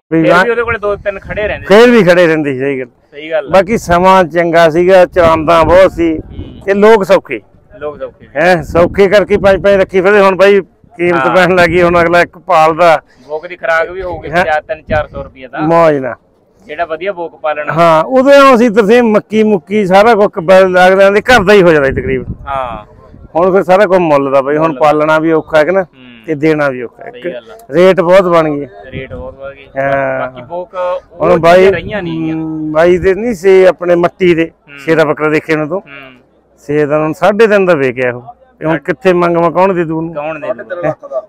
ਉਹਦੇ ਕੋਲੇ 2-3 ਖੜੇ ਰਹਿੰਦੇ, ਫੇਰ ਵੀ ਖੜੇ ਰਹਿੰਦੇ ਸੀ। ਸਹੀ ਗੱਲ ਬਾਕੀ ਸਮਾਂ ਚੰਗਾ ਸੀਗਾ, ਚਰਾਂਦਾ ਬਹੁਤ ਸੀ ਤੇ ਲੋਕ ਸੌਖੇ ਹੈ, ਸੌਖੇ ਕਰਕੇ 5-5 ਰੱਖੀ ਫਿਰਦੇ। ਹੁਣ ਬਾਈ ਕੀਮਤ ਪੈਣ ਲੱਗੀ, ਹੁਣ ਅਗਲਾ ਇੱਕ ਪਾਲਦਾ ਬੋਕ ਦੀ ਖਰਾਕ ਵੀ ਹੋਊਗੀ 300-400 ਰੁਪਏ ਦਾ ਮੌਜ ਨਾ, ਜਿਹੜਾ ਵਧੀਆ ਬੋਕ ਪਾਲਣਾ। ਹਾਂ ਉਦੋਂ ਅਸੀਂ ਤਰਸੇਮ ਮੱਕੀ ਮੁੱਕੀ ਸਾਰਾ ਕੁਝ ਲੱਗਦਾ ਦੇ ਘਰ ਦਾ ਹੀ ਹੋ ਜਾਂਦਾ ਤਕਰੀਬਨ। ਹਾਂ ਹੁਣ ਫਿਰ ਸਾਰਾ ਕੁਝ ਮੁੱਲ ਦਾ ਬਾਈ, ਹੁਣ ਪਾਲਣਾ ਵੀ ਔਖਾ ਹੈ ਕਿ ਨਾ ਤੇ ਦੇਣਾ ਵੀ ਔਖਾ ਹੈ। ਰੇਟ ਬਹੁਤ ਬਣ ਗਏ, ਰੇਟ ਬਹੁਤ ਵਧ ਗਏ। ਬਾਕੀ ਬੋਕ ਹੁਣ ਬਾਈ ਬਾਈ ਦੇ ਨਹੀਂ ਸੇ ਆਪਣੇ ਮੱਟੀ ਦੇ ਸ਼ੇਰਾ ਬੱਕਰਾ ਦੇਖੇ ਨੂੰ ਤੋਂ 6 ਦਾ 3.5 ਦਾ ਵੇਚਿਆ ਉਹ। ਹੁਣ ਕਿੱਥੇ ਮੰਗਵਾ, ਕੌਣ ਦੇ ਦੂ? ਕੌਣ ਦੇ ਦੂ?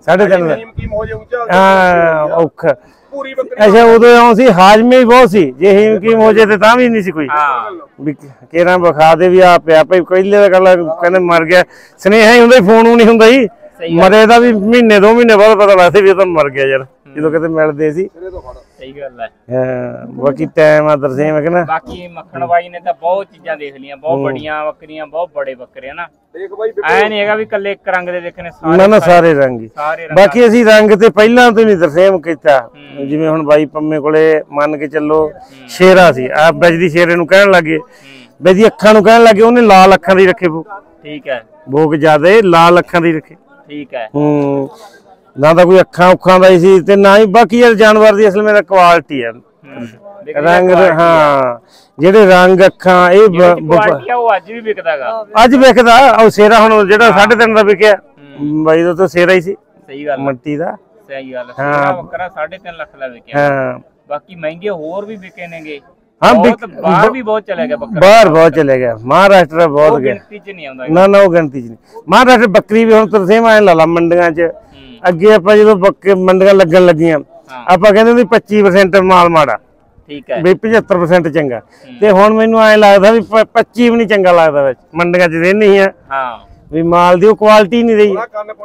3.5 ਹਾਂ ਔਖਾ। ਅੱਛਾ ਉਦੋਂ ਆਉਂ ਸੀ ਹਾਜ਼ਮੇ ਵੀ ਬਹੁਤ ਸੀ, ਜੇ ਹੀਮਕੀਮ ਹੋ ਜੇ ਤੇ ਤਾਂ ਵੀ ਨਹੀਂ ਸੀ ਕੋਈ ਵੀ ਕਿਹੜਾ ਵਿਖਾ ਦੇ ਵੀ ਆ ਪਿਆ ਭਾਈ। ਪਹਿਲੇ ਦਾ ਗੱਲ ਕਹਿੰਦੇ ਮਰ ਗਿਆ, ਸੁਨੇਹਾ ਹੀ ਹੁੰਦਾ, ਫੋਨ ਨਹੀਂ ਹੁੰਦਾ ਸੀ। ਮਰੇ ਦਾ ਵੀ ਮਹੀਨੇ 2 ਮਹੀਨੇ ਬਾਅਦ ਪਤਾ ਲੱਗਦਾ ਵੀ ਇਹ ਤਾਂ ਮਰ ਗਿਆ ਯਾਰ, ਜਦੋਂ ਕਿਤੇ ਮਿਲਦੇ ਸੀ। ਸਹੀ ਗੱਲ ਹੈ। ਹਾਂ ਬਾਕੀ ਟਾਈਮ ਆ ਤਰਸੇਮ ਹੈ ਕਿ ਨਾ। ਬਾਕੀ ਮੱਖਣ ਬਾਈ ਨੇ ਤਾਂ ਬਹੁਤ ਚੀਜ਼ਾਂ ਦੇਖ ਲਈਆਂ, ਬਹੁਤ ਬੜੀਆਂ ਬੱਕਰੀਆਂ, ਬਹੁਤ ਬੜੇ ਬੱਕਰੇ ਨਾ। ਐ ਨਹੀਂ ਹੈਗਾ ਵੀ ਕੱਲੇ ਇੱਕ ਰੰਗ ਦੇ ਦੇਖਣੇ, ਨਾ ਸਾਰੇ ਰੰਗ ਹੀ। ਬਾਕੀ ਅਸੀਂ ਰੰਗ ਤੇ ਪਹਿਲਾਂ ਤੋਂ ਨਹੀਂ ਤਰਸੇਮ ਕੀਤਾ। ਜਿਵੇਂ ਹੁਣ ਬਾਈ ਪੰਮੇ ਕੋਲੇ ਮੰਨ ਕੇ ਚੱਲੋ ਸ਼ੇਰਾ ਸੀ, ਆ ਬਜਦੀ ਸ਼ੇਰੇ ਨੂੰ ਕਹਿਣ ਲੱਗੇ, ਬਜਦੀ ਅੱਖਾਂ ਨੂੰ ਕਹਿਣ ਲੱਗੇ, ਉਹਨੇ ਲਾਲ ਅੱਖਾਂ ਦੀ ਰੱਖੇ ਬੋ। ਠੀਕ ਹੈ ਬੋਕ ਜਿਆਦਾ ਲਾਲ ਅੱਖਾਂ ਦੀ ਰੱਖੇ। ਠੀਕ ਹੈ ਨਾ ਤਾਂ ਕੋਈ ਅੱਖਾਂ ਉੱਖਾਂ ਦਾ ਹੀ ਸੀ ਤੇ ਨਾ ਹੀ ਬਾਕੀ ਯਾਰ ਜਾਨਵਰ ਦੀ ਅਸਲ ਮੇਰਾ ਕੁਆਲਿਟੀ ਹੈ ਰੰਗ। ਹਾਂ ਜਿਹੜੇ ਰੰਗ ਅੱਖਾਂ ਇਹ ਉਹ ਅੱਜ ਵੀ ਵਿਕਦਾਗਾ, ਅੱਜ ਵਿਕਦਾ। ਉਹ ਸ਼ੇਰਾ ਹੁਣ ਜਿਹੜਾ 3.5 ਦਾ ਵਿਕਿਆ ਬਾਈ ਦਾ ਤਾਂ ਸ਼ੇਰਾ ਹੀ ਸੀ। ਸਹੀ ਗੱਲ ਮੱਟੀ ਦਾ। ਸਹੀ ਗੱਲ ਹਾਂ ਬੱਕਰਾ 3.5 ਲੱਖ ਦਾ ਵਿਕਿਆ। ਹਾਂ ਬਾਕੀ ਮਹਿੰਗੇ ਹੋਰ ਵੀ ਵਿਕੇ ਨੇਗੇ। ਹਾਂ ਬਾਹਰ ਵੀ ਬਹੁਤ ਚਲੇ ਗਿਆ ਬੱਕਰਾ, ਬਾਹਰ ਬਹੁਤ ਚਲੇ ਗਿਆ। ਮਹਾਰਾਸ਼ਟਰ ਬਹੁਤ ਗਿਆ, ਗਿਣਤੀ ਚ ਨਹੀਂ ਆਉਂਦਾ ਨਾ ਉਹ ਗਿਣਤੀ ਚ ਨਹੀਂ। ਮਹਾਰਾਸ਼ਟਰ ਬੱਕਰੀ ਵੀ ਹੁਣ ਤਰਸੇਮ ਆਏ ਲਾ ਲਾ ਮੰਡੀਆਂ ਚ। ਅੱਗੇ ਆਪਾਂ ਜਦੋਂ ਮੰਡੀਆਂ ਲੱਗਣ ਲੱਗੀਆਂ ਆਪਾਂ ਕਹਿੰਦੇ ਵੀ 25% ਮਾਲ ਮਾੜਾ, ਠੀਕ ਹੈ ਵੀ 75% ਚੰਗਾ। ਤੇ ਹੁਣ ਮੈਨੂੰ ਐ ਲੱਗਦਾ ਵੀ 25 ਵੀ ਨਹੀਂ ਚੰਗਾ ਲੱਗਦਾ ਵਿੱਚ ਮੰਡੀਆਂ ਚ ਰਹਿਣੀ ਆ ਵੀ ਮਾਲ ਦੀ ਉਹ ਕੁਆਲਿਟੀ ਨਹੀਂ ਰਹੀ।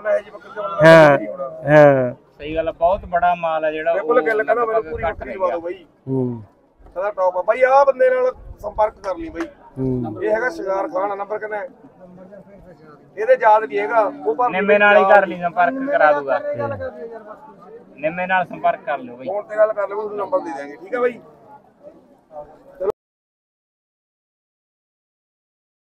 ਹਾਂ ਹਾਂ ਸਹੀ ਗੱਲ, ਬਹੁਤ ਬੜਾ ਮਾਲ ਹੈ ਜਿਹੜਾ ਸਦਾ ਟੌਪ ਆ ਬਾਈ। ਆ ਬੰਦੇ ਨਾਲ ਸੰਪਰਕ ਕਰ ਲਈ ਬਾਈ, ਇਹ ਹੈਗਾ ਸ਼ਿਕਾਰ ਖਾਨ। ਨੰਬਰ ਕਿੰਨਾ ਹੈ ਇਹਦੇ? ਯਾਦ ਨਹੀਂ ਹੈਗਾ। ਉਹ ਨਿੰਮੇ ਨਾਲ ਹੀ ਕਰ ਲਈ, ਸੰਪਰਕ ਕਰਾ ਦੂਗਾ। ਨਿੰਮੇ ਨਾਲ ਸੰਪਰਕ ਕਰ ਲਿਓ ਬਾਈ, ਫੋਨ ਤੇ ਗੱਲ ਕਰ ਲਿਓ, ਨੰਬਰ ਦੇ ਦਿਆਂਗੇ। ਠੀਕ ਹੈ ਬਾਈ।